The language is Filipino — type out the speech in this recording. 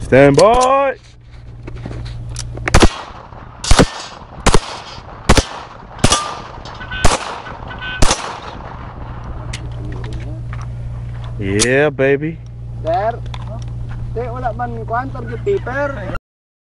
Stand by. Yeah, baby. Sir, wala man kuan target paper.